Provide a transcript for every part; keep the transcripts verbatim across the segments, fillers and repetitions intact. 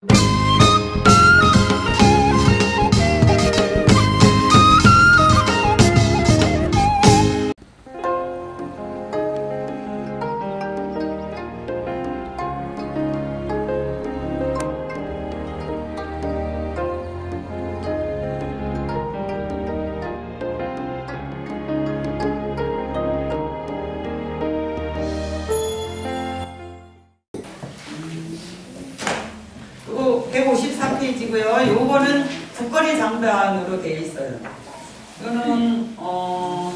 백오십사 페이지고요. 요거는 국거리 장단으로 되어 있어요. 이거는 어,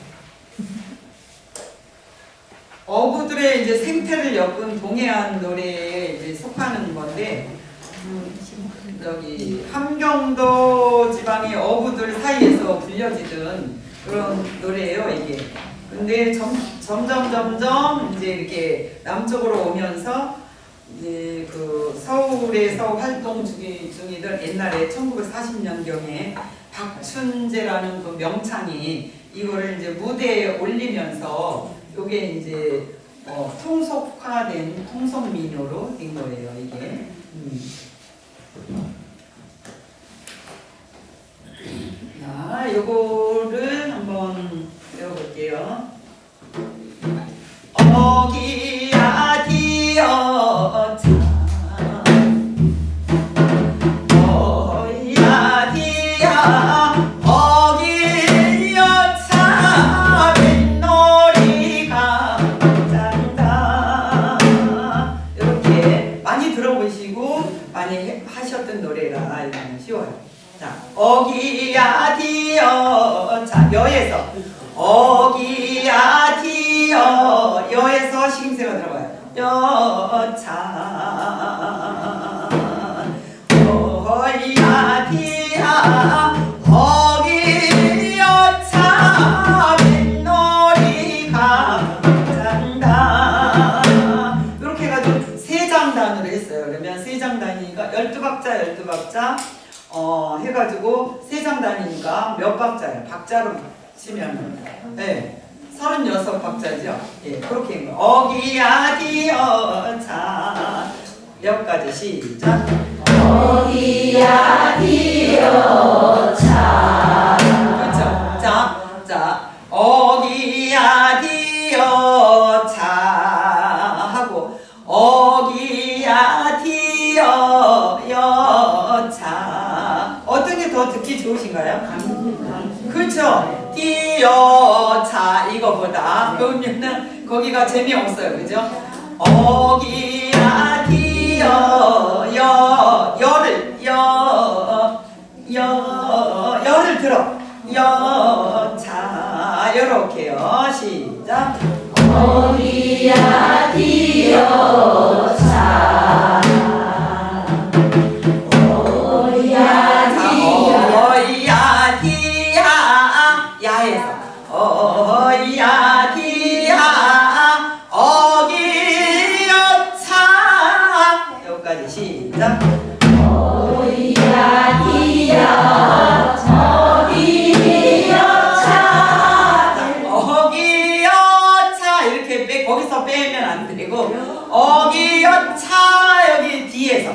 어부들의 이제 생태를 엮은 동해안 노래에 이제 속하는 건데, 음, 여기 함경도 지방의 어부들 사이에서 불려지던 그런 노래예요, 이게. 근데 점, 점점 점점 이제 이렇게 남쪽으로 오면서 이제 그 서울에서 활동 중이, 중이던 옛날에 천구백사십 년경에 박춘재라는 그 명창이 이거를 이제 무대에 올리면서 요게 이제 어, 통속화된 통속민요로 된 거예요, 이게. 음. 자, 요거를 한번 배워볼게요. 어기야 디어 차 어야 디야 어기여 차 뱃놀이가 짠다. 이렇게 많이 들어보시고 많이 해, 하셨던 노래라 이거는 쉬워요. 자, 어기야 디어 차 여에서 어기야 디어 여에서 식임새가 들어가요. 여차 어야 디야 어기 여차 뱃놀이가 짠다. 이렇게 해가지고 세 장단으로 했어요. 그러면 세 장단이니까 열두 박자 열두 박자 어 해가지고 세 장단이니까 몇 박자예요? 박자로 치면 네. 서른여섯 박자죠? 예, 그렇게 한 거. 어기야 디어 차 여기까지 시작. 어기야 디어 차. 그렇죠. 자, 자, 어기야 디어 차 하고 어기야 디어 여차. 어떤 게 더 듣기 좋으신가요? 그렇죠. 띠어차 이거보다 그러면은 거기가 재미없어요, 그죠? 어기야 디어 여 여를 여 여 여를 들어 여차 요렇게요. 시작. 어기야 디어 차 어야 디야 어기 여차 여기까지 시작. 어야 디야 어기 여차 어기 여차 이렇게 빼 거기서 빼면 안 되고 어기 여차 여기 뒤에서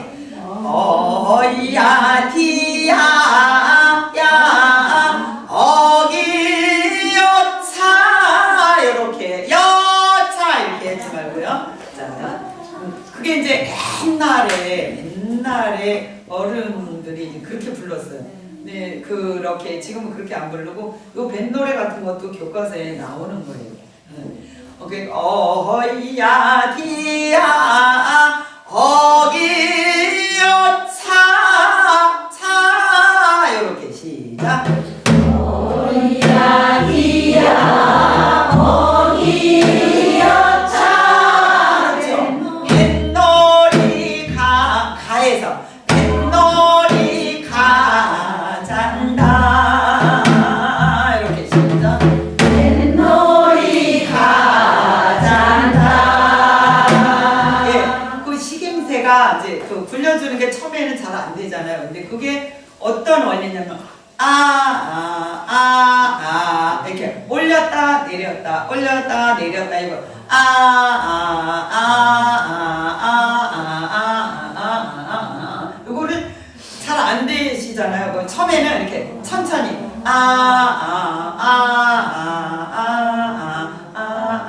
어야 디야 야 어기 여차 이렇게 여차 이렇게 하지 말고요. 자, 그게 이제 옛날에 옛날에 어른들이 이제 그렇게 불렀어요. 네, 그렇게 지금은 그렇게 안 부르고 요 뱃노래 같은 것도 교과서에 나오는 거예요. 오케이, 어야 디야 어기 여차 차 이렇게 시작. 어야 디야 어기 여차 뱃놀이 가 가에서 뱃놀이 가잔다 이렇게 시작. 뱃놀이 가잔다. 예, 그 식임새가 이제 그 불려주는 게 처음에는 잘 안 되잖아요. 근데 그게 어떤 원리냐면 아, 아, 아, 아 이렇게 올렸다 내렸다 올렸다 내렸다 이거 아, 아, 아, 아, 아, 아, 아, 아, 아, 아, 처음에는 이렇게 천천히 아, 아, 아, 아, 아, 아, 아,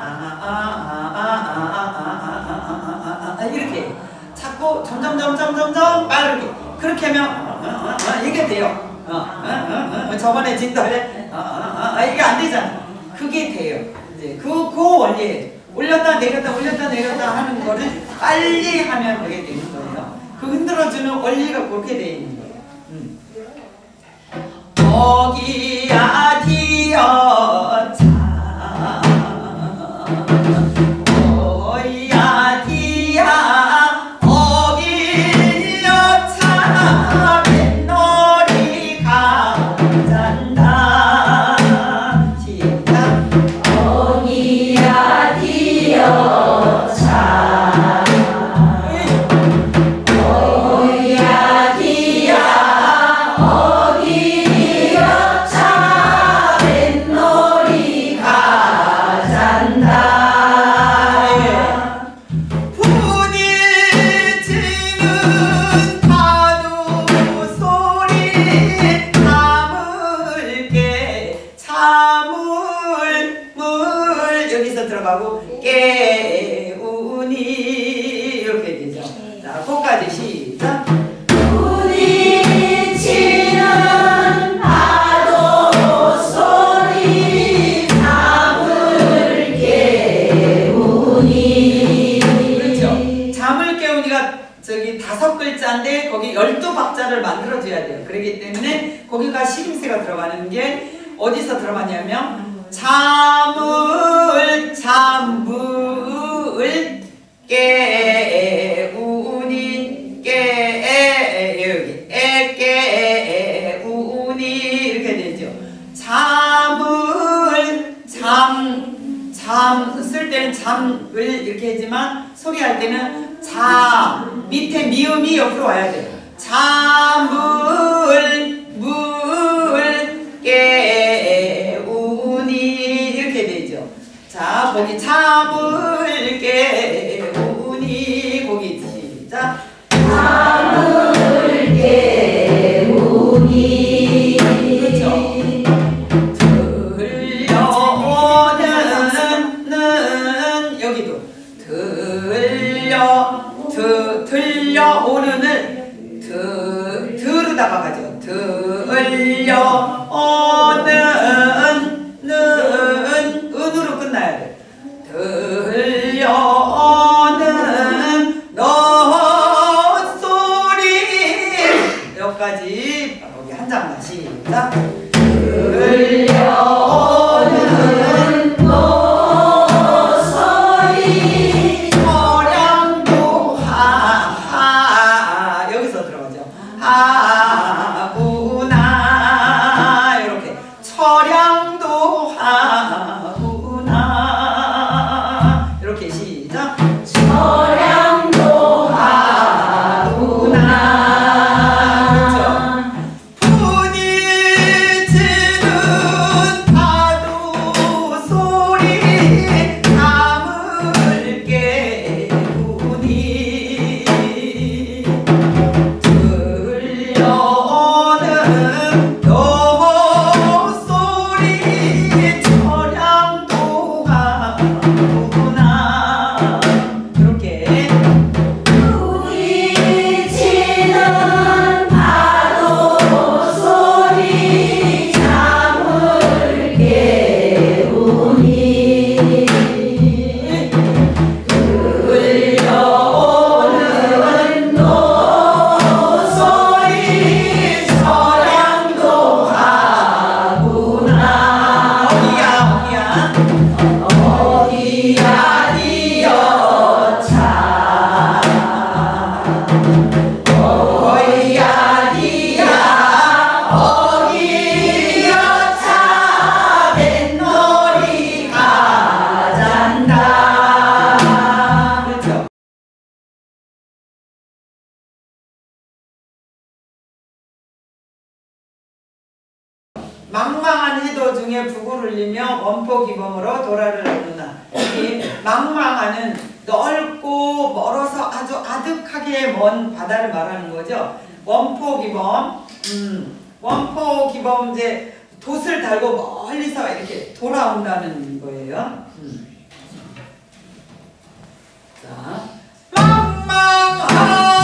아, 아, 이렇게 자꾸 점점 점점 점점 빠르게 그렇게 하면 이게 돼요. 저번에 진달래 이게 안 되잖아. 그게 돼요. 이제 그, 그 원리에 올렸다 내렸다 올렸다 내렸다 하는 거를 빨리 하면 그게 되는 거예요. 그 흔들어주는 원리가 그렇게 되어 있는 거예요. 음. 거기야 디어차 거기야 디야 거기여차 뱃놀이 가잔다 시작 거기야 디어차 거기야 디야 거기여차 뱃놀이 가잔다 부딪히는 파도 소리 참을게 참을 물 여기서 들어가고 깨우니 이렇게 되죠. 자, 거기까지 시작. 부딪히는 파도 소리 잠을 깨우니 그렇죠. 잠을 깨우니가 저기 다섯 글자인데 거기 열두 박자를 만들어줘야 돼요. 그렇기 때문에 거기가 시림새가 들어가는 게 어디서 들어가냐면 잠을 잠을 깨우니 깨 여기 깨우니 이렇게 되죠. 잠을 잠 잠 쓸 때는 잠을 이렇게 하지만 소리할 때는 잠 밑에 미음이 옆으로 와야 돼요. 잠을 물 깨우니 이렇게 되죠. 자, 거기 잠을 깨우니 거기 시작. 잠을 깨우니 그렇죠. 들려오는 여기도 들려 드, 들려오는을 드, 들으다가 가죠. 들려오는 는 은으로 끝나야 돼. 들려오는 너 소리 여기까지 여기 한 장만 시작. 들려오는 노 소리 처량도 하하 여기서 들어가죠. 하구나 이렇게 처량도 하구나 이렇게 시작. 처량도 하구나 그렇죠. 부딪히는 파도 소리 잠을 깨우니 들려오는 너 소리 처량도 하구나 이렇게 부딪히는 파도 소리 잠을 깨우니 들려오는 노 소리 처량도 하구나 어디야 어디야 어디야 디어차 어디야 디야 어디여차 뱃놀이 가잔다 그렇죠. 망망한 해도 중에 북을 울리며 원포 기범으로 도라를 놓는다. 이 망망한은 넓고 멀어서 아주 아득하게 먼 바다를 말하는 거죠. 원포 기범, 음, 원포 기범제 돛을 달고 멀리서 이렇게 돌아온다는 거예요. 음. 자, 망망하